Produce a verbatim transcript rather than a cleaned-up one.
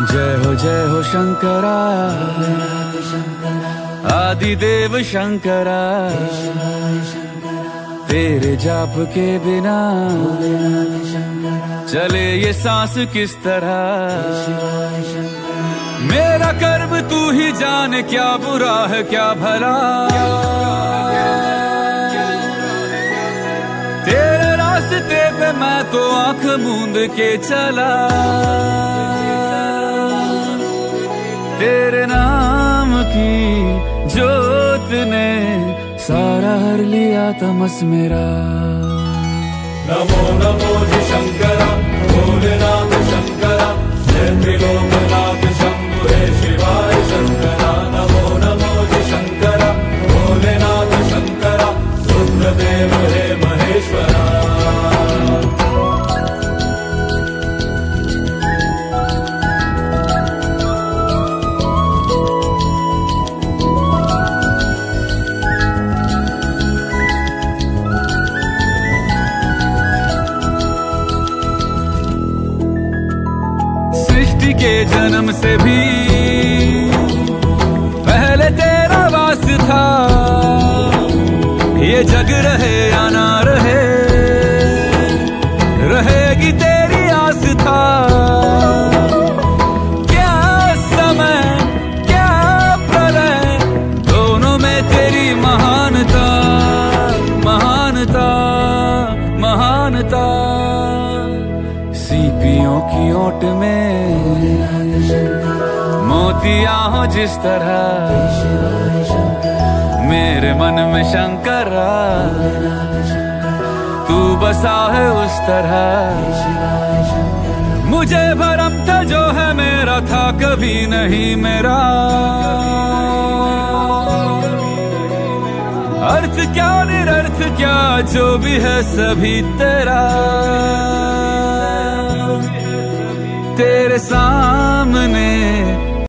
जय हो जय हो शंकरा, आदिदेव शंकरा, तेरे जाप के बिना चले ये सांस किस तरह। मेरा कर्म तू ही जाने, क्या बुरा है क्या भला, तेरे रास्ते पे मैं तो आंख मूंद के चला। तेरे नाम की जोत ने सारा हर लिया तमस मेरा। नमो नमो जी शंकरा, भोलेनाथ शंकरा, जय त्रिलोकनाथ शंभु हे शिवाय शंकरा। नमो नमो जी शंकरा, भोलेनाथ शंकरा, रुद्रदेव हे महेश्वरा। सृष्टि के जन्म से भी पहले तेरा वास था, ये जग रहे या ना रहे, रहेगी तेरी आस था। क्या समय क्या प्रलय, दोनों में तेरी महानता, महानता, महानता। सीपियों की ओट में मोतियां हो जिस तरह, मेरे मन में शंकरा तू बसा है उस तरह। मुझे भरम था जो है मेरा था कभी नहीं मेरा, अर्थ क्या निरर्थ क्या जो भी है सभी तेरा। तेरे सामने